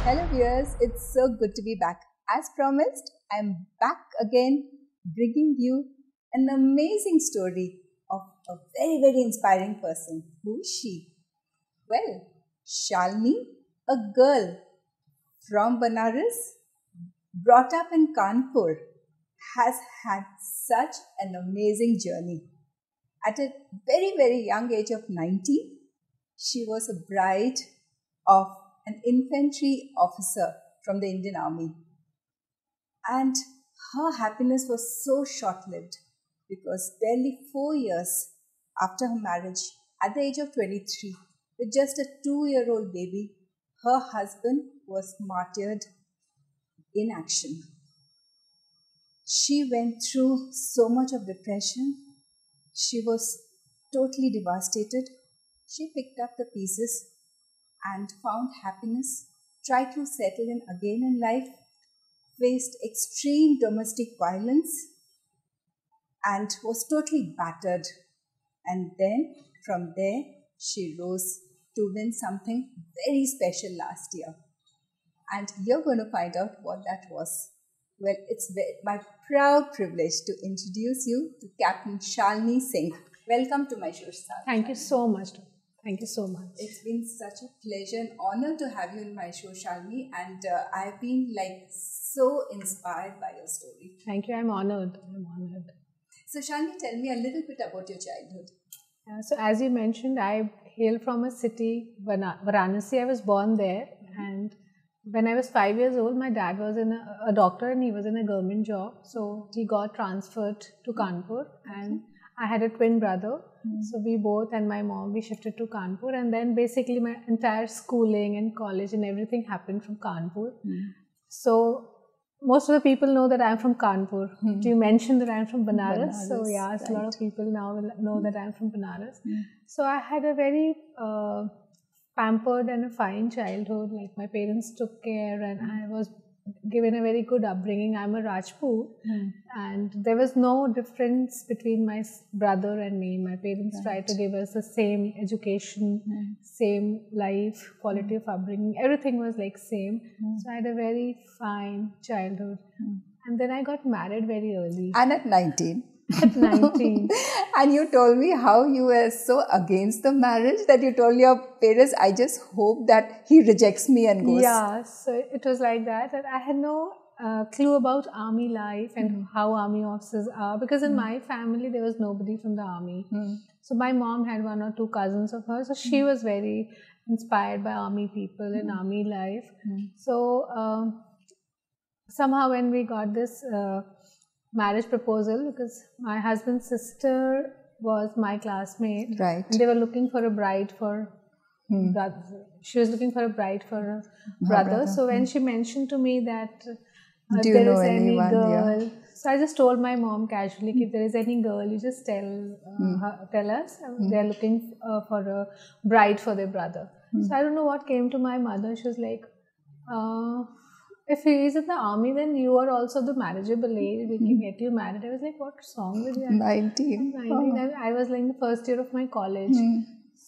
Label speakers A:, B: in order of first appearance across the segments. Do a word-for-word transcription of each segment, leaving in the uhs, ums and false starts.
A: Hello viewers, it's so good to be back. As promised, I'm back again bringing you an amazing story of a very very inspiring person. Who is she? Well, Shalini, a girl from Banaras, brought up in Kanpur, has had such an amazing journey. At a very very young age of nineteen, she was a bride of an infantry officer from the Indian Army. And her happiness was so short-lived because barely four years after her marriage, at the age of twenty-three, with just a two-year-old baby, her husband was martyred in action. She went through so much of depression. She was totally devastated. She picked up the pieces and found happiness, tried to settle in again in life, faced extreme domestic violence, and was totally battered. And then from there, she rose to win something very special last year. And you're going to find out what that was. Well, it's my proud privilege to introduce you to Captain Shalini Singh. Welcome to my show, Shalini.
B: Thank you so much. Thank you so much.
A: It's been such a pleasure and honor to have you in my show, Shalini, and uh, I've been like so inspired by your story.
B: Thank you. I'm honored. I'm honored.
A: So, Shalini, tell me a little bit about your childhood.
B: Uh, so, as you mentioned, I hail from a city, Varanasi. I was born there, and when I was five years old, my dad was in a, a doctor and he was in a government job. So, he got transferred to Kanpur, and I had a twin brother. Mm. So we both and my mom, we shifted to Kanpur, and then basically my entire schooling and college and everything happened from Kanpur. Mm. So most of the people know that I'm from Kanpur. Mm. You mentioned that I'm from Banaras. Banaras so yeah, right. So a lot of people now will know mm. that I'm from Banaras. Mm. So I had a very uh, pampered and a fine childhood. Like my parents took care and mm. I was given a very good upbringing. I'm a Rajput, mm. and there was no difference between my brother and me. My parents right. tried to give us the same education, mm. same life, quality mm. of upbringing. Everything was like same. Mm. So I had a very fine childhood. Mm. And then I got married very early.
A: And at nineteen.
B: At nineteen.
A: And you told me how you were so against the marriage that you told your parents, I just hope that he rejects me and goes.
B: Yeah, so it was like that. And I had no uh, clue about army life and mm. how army officers are, because in mm. my family there was nobody from the army. Mm. So my mom had one or two cousins of hers, so she mm. was very inspired by army people and mm. army life. Mm. So um, somehow when we got this uh, marriage proposal, because my husband's sister was my classmate,
A: right?
B: And they were looking for a bride for hmm. brother. She was looking for a bride for a brother. brother. So when hmm. she mentioned to me that uh,
A: Do
B: there
A: you know
B: is
A: anyone,
B: any girl,
A: yeah.
B: so I just told my mom casually, hmm. if there is any girl, you just tell uh, hmm. her, tell us. Hmm. They are looking uh, for a bride for their brother. Hmm. So I don't know what came to my mother. She was like, Uh, if he is in the army, then you are also the marriageable age. We can get you married. I was like, what song will you have?
A: nineteen.
B: nineteen. Oh. I was like in the first year of my college. Mm.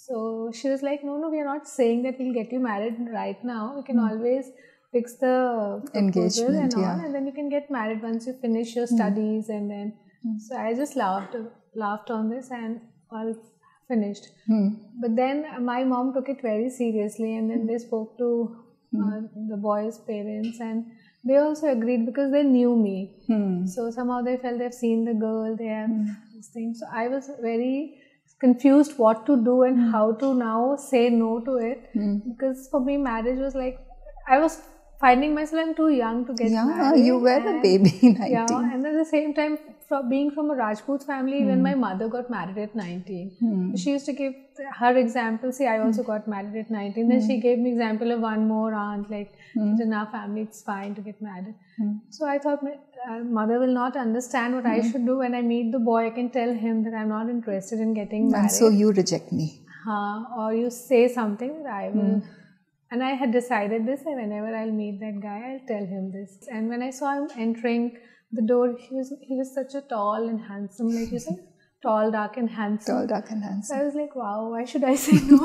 B: So she was like, no, no, we are not saying that we'll get you married right now. We can mm. always fix the proposal and all. Yeah. And then you can get married once you finish your studies. Mm. And then, mm. so I just laughed, laughed on this and all finished. Mm. But then my mom took it very seriously, and then mm. they spoke to Uh, the boys' parents, and they also agreed because they knew me. Hmm. So somehow they felt they've seen the girl, they have hmm. this thing. So I was very confused what to do and hmm. how to now say no to it, hmm. because for me marriage was like, I was finding myself I'm too young to get
A: yeah,
B: married.
A: You were and, a baby, nineteen.
B: Yeah, and at the same time, from being from a Rajput family, hmm. when my mother got married at nineteen, hmm. she used to give her example. See, I also hmm. got married at nineteen. Then hmm. she gave me example of one more aunt, like hmm. in our family it's fine to get married. Hmm. So I thought my uh, mother will not understand what hmm. I should do. When I meet the boy, I can tell him that I'm not interested in getting married.
A: And so you reject me.
B: Uh, or you say something that I will... Hmm. And I had decided this, and whenever I'll meet that guy, I'll tell him this. And when I saw him entering the door, he was he was such a tall and handsome, like you said, tall, dark and handsome.
A: Tall, dark and handsome.
B: So I was like, wow, why should I say no?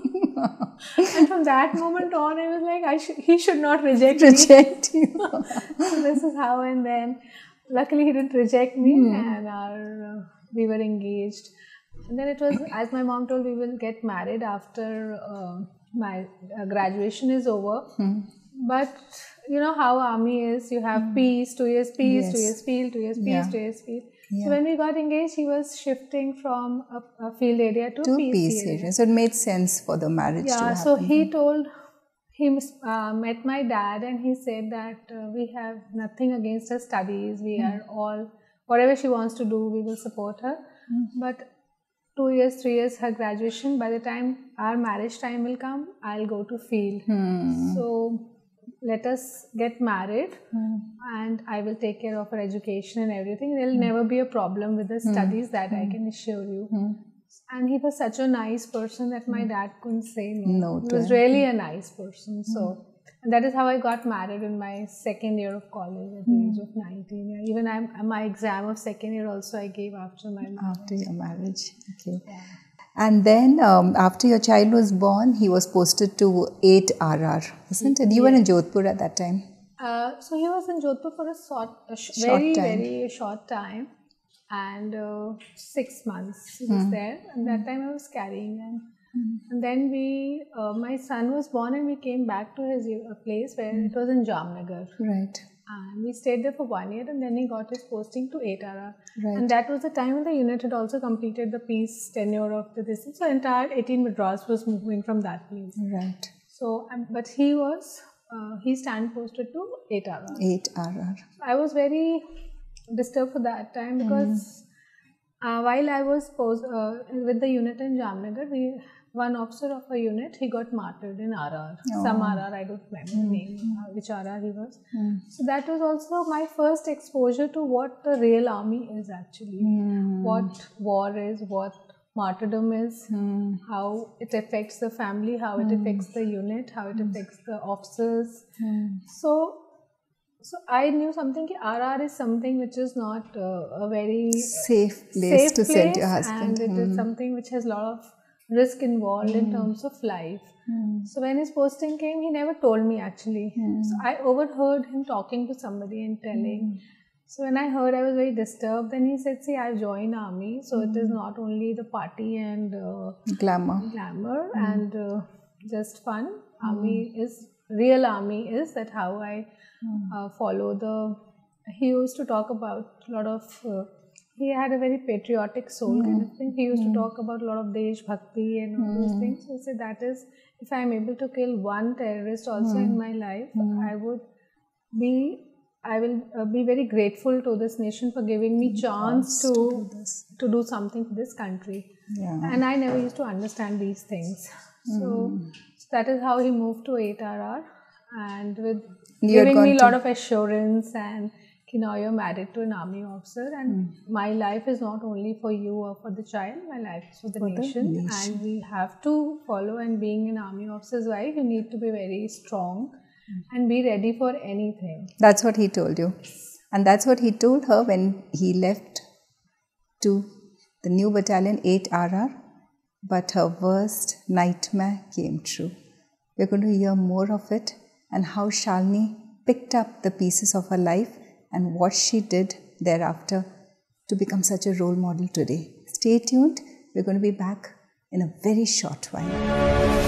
B: And from that moment on, I was like, I sh- he should not reject,
A: reject me. you.
B: So this is how, and then luckily he didn't reject me, mm. and our uh, we were engaged. And then it was, as my mom told, we will get married after uh, my uh, graduation is over. Mm. But you know how army is, you have mm. peace, two years peace, yes. two years field, two years peace, yeah. two years field. Yeah. So when we got engaged, he was shifting from a, a field area to,
A: to
B: peace,
A: peace area. area. So it made sense for the marriage
B: yeah,
A: to happen.
B: So he told, he uh, met my dad and he said that uh, we have nothing against her studies. We mm. are all, whatever she wants to do, we will support her. Mm. But two years, three years, her graduation, by the time our marriage time will come, I'll go to field. Mm. So let us get married mm. and I will take care of her education and everything. There will mm. never be a problem with the studies, mm. that mm. I can assure you. Mm. And he was such a nice person that my dad couldn't say no. no he was really a nice person. So mm. and that is how I got married in my second year of college at the mm. age of nineteen. Yeah. Even I'm, my exam of second year also I gave after my marriage.
A: After your marriage, okay. Yeah. And then um, after your child was born, he was posted to eight R R, isn't it? You yes. were in Jodhpur at that time.
B: Uh, so he was in Jodhpur for a short, a sh- short very, time. very short time. And uh, six months he was mm. there. And that time I was carrying. And, mm. and then we, uh, my son was born and we came back to his uh, place where mm. it was in Jamnagar.
A: Right.
B: And we stayed there for one year and then he got his posting to eight R R.
A: Right.
B: And that was the time when the unit had also completed the peace tenure of the distance. So entire eighteen withdrawals was moving from that place.
A: Right.
B: So, um, but he was, uh, he stand posted to eight R R.
A: eight R R.
B: I was very disturbed for that time because mm. uh, while I was post, uh, with the unit in Jamnagar, we one officer of a unit, he got martyred in R R. Oh. Some R R, I don't remember mm. the name, uh, which R R he was. Mm. So that was also my first exposure to what the real army is actually. Mm. What war is, what martyrdom is, mm. how it affects the family, how it mm. affects the unit, how it mm. affects the officers. Mm. So, so I knew something that R R is something which is not uh, a very
A: safe place
B: safe
A: to
B: place,
A: send your husband.
B: And it mm. is something which has a lot of risk involved mm. in terms of life. Mm. So when his posting came, he never told me actually. Mm. So I overheard him talking to somebody and telling. Mm. So when I heard, I was very disturbed. Then he said, see, I've joined army. So mm. it is not only the party and uh, glamour, glamour mm. and uh, just fun. Mm. Army is, real army is that how I mm. uh, follow the, he used to talk about a lot of, uh, he had a very patriotic soul mm. kind of thing. He used mm. to talk about a lot of Desh Bhakti and all mm. those things. So he said that is, if I am able to kill one terrorist also mm. in my life, mm. I would be, I will uh, be very grateful to this nation for giving me chance to, to, do to do something for this country. Yeah. And I never used to understand these things. Mm. So, so that is how he moved to eight R R and with You're giving me a lot of assurance and you know, you're married to an army officer and mm. my life is not only for you or for the child, my life is for the, for nation, the nation and we have to follow. And being an army officer's wife, you need to be very strong mm. and be ready for anything.
A: That's what he told you. And that's what he told her when he left to the new battalion eight R R. But her worst nightmare came true. We're going to hear more of it and how Shalini picked up the pieces of her life and what she did thereafter to become such a role model today. Stay tuned. We're going to be back in a very short while.